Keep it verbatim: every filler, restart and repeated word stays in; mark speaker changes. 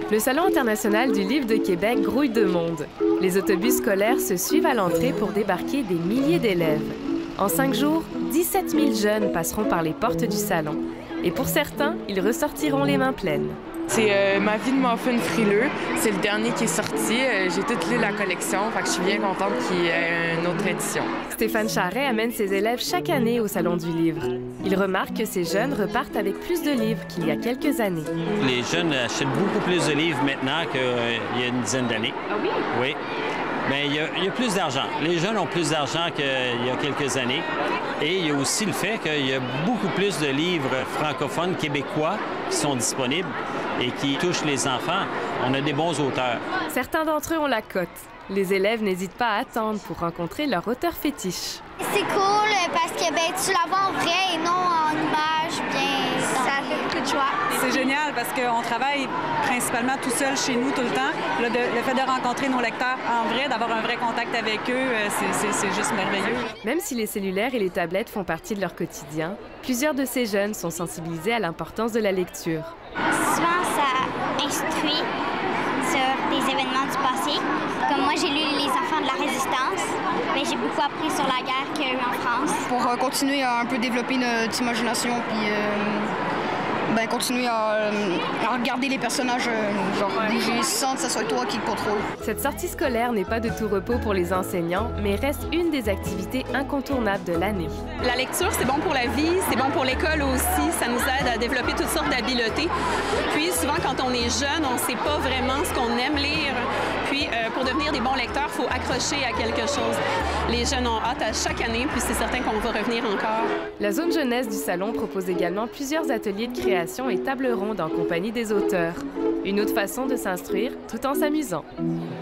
Speaker 1: Le Salon international du livre de Québec grouille de monde. Les autobus scolaires se suivent à l'entrée pour débarquer des milliers d'élèves. En cinq jours, dix-sept mille jeunes passeront par les portes du salon. Et pour certains, ils ressortiront les mains pleines.
Speaker 2: C'est euh, Ma vie de muffin frileux. C'est le dernier qui est sorti. Euh, J'ai tout lu la collection, fait que je suis bien contente qu'il y ait une autre édition.
Speaker 1: Stéphane Charret amène ses élèves chaque année au Salon du livre. Il remarque que ces jeunes repartent avec plus de livres qu'il y a quelques années.
Speaker 3: Les jeunes achètent beaucoup plus de livres maintenant qu'il euh, y a une dizaine d'années.
Speaker 1: Ah oui?
Speaker 3: Oui. Mais il y, a, il y a plus d'argent. Les jeunes ont plus d'argent qu'il y a quelques années. Et il y a aussi le fait qu'il y a beaucoup plus de livres francophones québécois qui sont disponibles et qui touchent les enfants. On a des bons auteurs.
Speaker 1: Certains d'entre eux ont la cote. Les élèves n'hésitent pas à attendre pour rencontrer leur auteur fétiche.
Speaker 4: C'est cool parce que ben, tu la vois en vrai et non en image, bien, ça fait beaucoup de choix.
Speaker 5: C'est génial parce qu'on travaille principalement tout seul chez nous tout le temps. Le, de, le fait de rencontrer nos lecteurs en vrai, d'avoir un vrai contact avec eux, c'est juste merveilleux.
Speaker 1: Même si les cellulaires et les tablettes font partie de leur quotidien, plusieurs de ces jeunes sont sensibilisés à l'importance de la lecture.
Speaker 4: Souvent, ça instruit sur des événements du passé. Comme moi, j'ai lu Les enfants de la résistance. Ben, j'ai beaucoup appris sur la guerre qu'il y a eu en France.
Speaker 6: Pour euh, continuer à un peu développer notre imagination, puis euh, ben, continuer à, euh, à regarder les personnages, euh, genre bouger sans que ce soit toi qui le contrôle.
Speaker 1: Cette sortie scolaire n'est pas de tout repos pour les enseignants, mais reste une des activités incontournables de l'année.
Speaker 7: La lecture, c'est bon pour la vie, c'est bon pour l'école aussi. Ça nous aide à développer toutes sortes d'habiletés. Puis souvent, quand on est jeune, on ne sait pas vraiment ce qu'on aime lire. Puis euh, pour devenir des bons lecteurs, il faut accrocher à quelque chose. Les jeunes ont hâte à chaque année, puis c'est certain qu'on va revenir encore.
Speaker 1: La zone jeunesse du salon propose également plusieurs ateliers de création et tables rondes en compagnie des auteurs. Une autre façon de s'instruire tout en s'amusant.